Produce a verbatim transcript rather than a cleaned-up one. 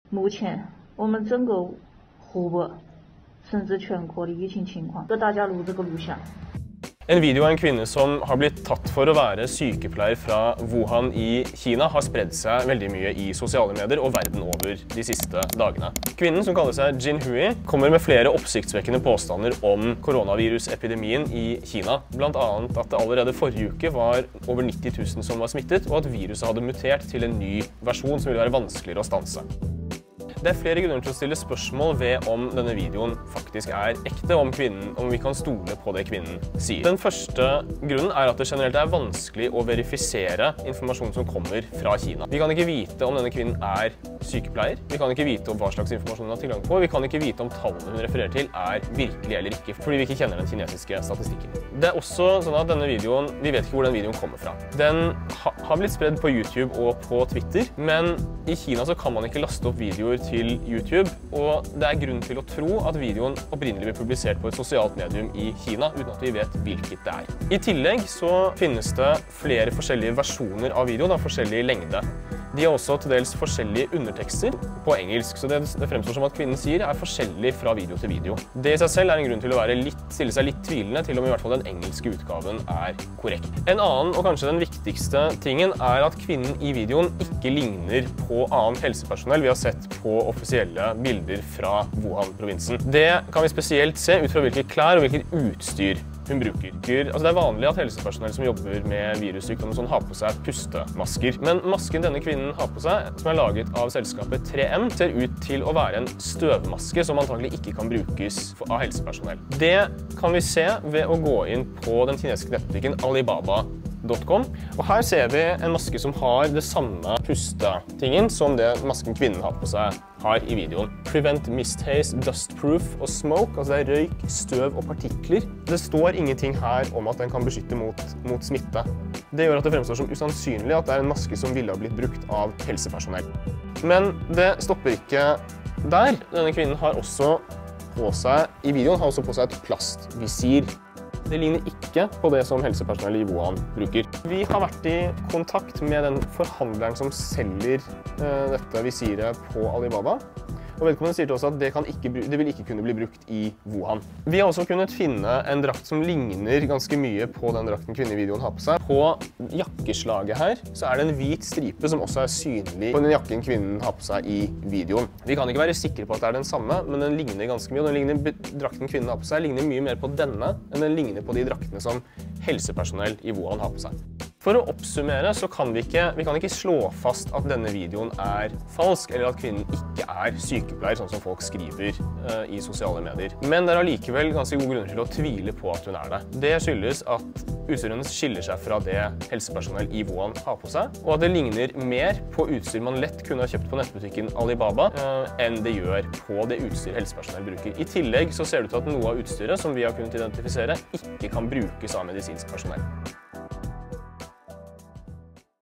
目前我们整个湖北甚至全国的疫情情况，给大家录这个录像。 En video av en kvinne som har blitt tatt for å være sykepleier fra Wuhan i Kina, har spredd seg veldig mye i sosiale medier og verden over de siste dagene. Kvinnen, som kaller seg Jin Hui, kommer med flere oppsiktsvekkende påstander om koronavirusepidemien i Kina. Blant annet at det allerede forrige uke var over nitti tusen som var smittet, og at viruset hadde mutert til en ny versjon som ville være vanskeligere å stanse. Det er flere grunner til å stille spørsmål ved om denne videoen faktisk er ekte, om, kvinnen, om vi kan stole på det kvinnen sier. Den første grunnen er at det generelt er vanskelig å verifisere informasjon som kommer fra Kina. Vi kan ikke vite om denne kvinnen er sykepleier, vi kan ikke vite om hva slags informasjon hun har tilgang på, vi kan ikke vite om tallene hun refererer til er virkelige eller ikke, fordi vi ikke kjenner den kinesiske statistikken. Det er også sånn at denne videoen, vi vet ikke hvor den videoen kommer fra. Den ha, har blitt spredd på YouTube og på Twitter, men i Kina så kan man ikke laste opp videoer til YouTube, og det er grunn til å tro at videoen opprinnelig ble publisert på et sosialt medium i Kina, uten at vi vet hvilket det er. I tillegg så finnes det flere forskjellige versjoner av videoen av forskjellig lengde. De har også til dels forskjellige undertekster på engelsk, så det, det fremstår som at kvinnen sier er forskjellig fra video til video. Det i seg selv er en grunn til å være litt, stille seg litt tvilende til om i hvert fall den engelske utgaven er korrekt. En annen, og kanskje den viktigste tingen, er at kvinnen i videoen ikke ligner på annet helsepersonell vi har sett på offisielle bilder fra Wuhan-provinsen. Det kan vi spesielt se ut fra hvilke klær og hvilket utstyr hun bruker. Altså, det er vanlig at helsepersonell som jobber med virussykdommer sånn, har på seg pustemasker. Men masken denne kvinnen har på seg, som er laget av selskapet tre M, ser ut til å være en støvmaske som antagelig ikke kan brukes av helsepersonell. Det kan vi se ved å gå inn på den kinesiske nettbutikken Alibaba punktum com. Og her ser vi en maske som har det samme pustetingen som det masken kvinnen har på seg har i videoen. Prevent mist haze, dust proof og smoke, altså det er røyk, støv og partikler. Det står ingenting her om at den kan beskytte mot, mot smitte. Det gjør at det fremstår som usannsynlig at det er en maske som ville ha blitt brukt av helsepersonell. Men det stopper ikke der. Denne kvinnen har også på seg, i videoen har også på seg et plastvisir. Det ligner ikke på det som helsepersonell i Wuhan bruker. Vi har vært i kontakt med den forhandleren som selger uh, dette visiret på Alibaba. Og vedkommende sier til oss at det, kan ikke, det vil ikke kunne bli brukt i Wuhan. Vi har også kunnet finne en drakt som ligner ganske mye på den drakten kvinnen i videoen har på seg. På jakkeslaget her så er det en hvit stripe som også er synlig på den jakken kvinnen har på seg i videoen. Vi kan ikke være sikre på at det er den samme, men den ligner ganske mye. Og den ligner, drakten kvinnen har på seg ligner mye mer på denne enn den ligner på de draktene som helsepersonell i Wuhan har på seg. For å oppsummere så kan vi ikke, vi kan ikke slå fast at denne videoen er falsk, eller at kvinnen ikke er sykepleier, sånn som folk skriver uh, i sosiale medier. Men det er allikevel ganske gode grunner til å tvile på at hun er det. Det skyldes at utstyret hennes skiller seg fra det helsepersonell i Wuhan har på seg, og at det ligner mer på utstyr man lett kunne ha kjøpt på nettbutikken Alibaba, uh, enn det gjør på det utstyr helsepersonell bruker. I tillegg så ser det ut til at noe av utstyret som vi har kunnet identifisere ikke kan brukes av medisinsk personell.